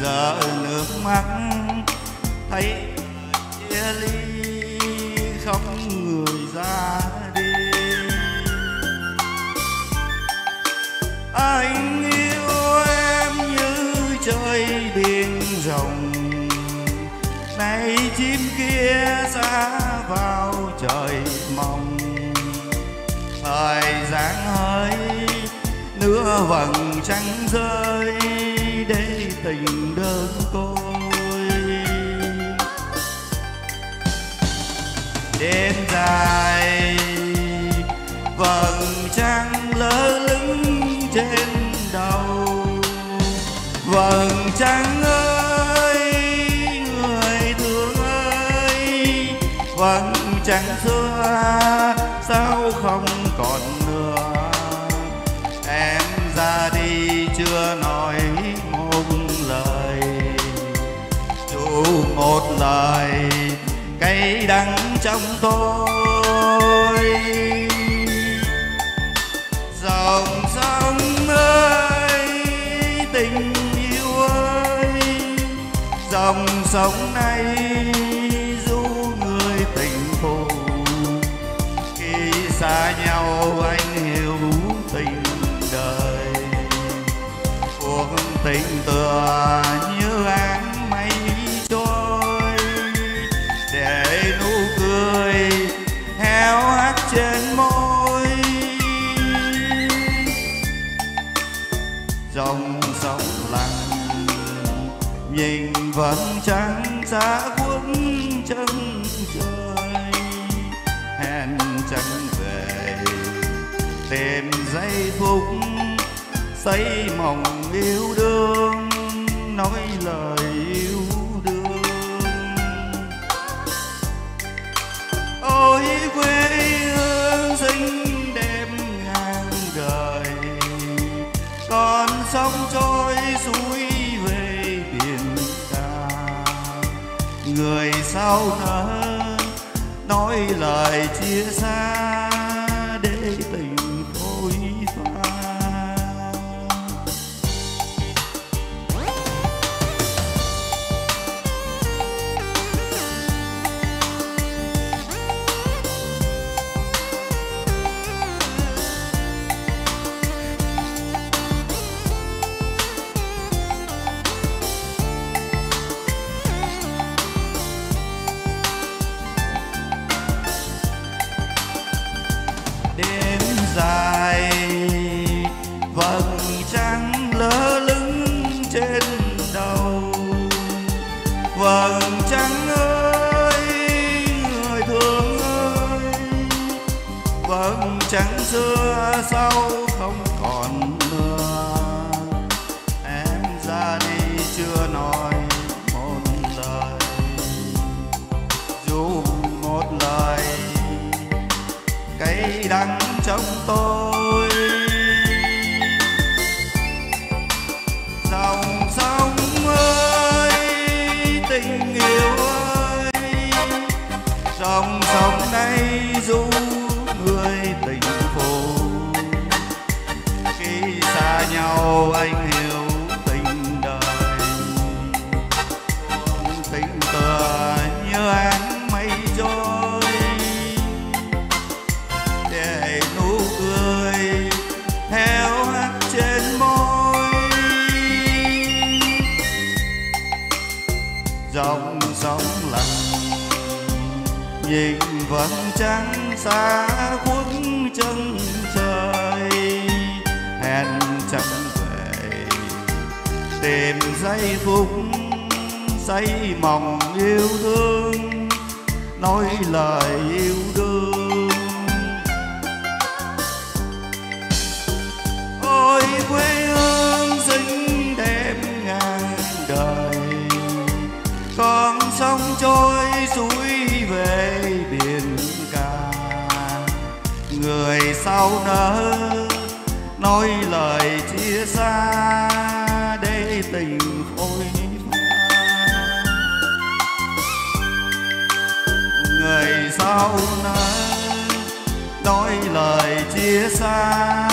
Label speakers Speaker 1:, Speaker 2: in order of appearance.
Speaker 1: lỡ nước mắt thấy chia ly không người ra đi. Anh yêu em như trời biển rộng, nay chim kia xa vào trời mong. Thời gian hơi nửa vầng trăng rơi để tình đơn côi. Đêm dài vầng trăng lơ lửng trên đầu. Vầng trăng ơi người thương ơi, vầng trăng xưa sao không còn nữa. Em ra đi chưa nói một lời, dù một lời cay đắng trong tôi. Dòng sông ơi tình yêu ơi, dòng sông này du người tình phù. Khi xa nhau anh hiểu tình đời, cuộc tình tựa như áng mây trôi, để nụ cười héo hắt trên môi. Dòng sông lặng nhìn vầng trăng xa khuất chân trời, hẹn trăng về tìm giây phút xây mộng yêu đương, nói lời yêu đương. Ôi quê hương xinh đẹp ngàn đời, con sông trôi suối về biển cả. Người sau nỡ nói lời chia xa để tình phôi pha. Đêm dài vầng trăng lơ lửng trên đầu. Vầng trăng ơi người thương ơi, vầng trăng xưa sao không còn nữa. Em ra đi chưa nói một lời, dù một lời cay đắng trong tôi. Dòng sông ơi tình yêu ơi, dòng sông này du người tình phù. Khi xa nhau anh hiểu tình đời, tình tựa như áng mây trôi, để nụ cười héo hắt trên môi. Dòng sông lặng nhìn vầng trăng xa khuất chân trời, hẹn trăng về tìm giây phút xây mộng yêu thương, nói lời yêu đương. Ôi quê hương xinh đẹp ngàn đời, con sông trôi suối về biển cả. Người sau nỡ nói lời chia xa để tình phôi pha. Người sau nỡ nói lời chia xa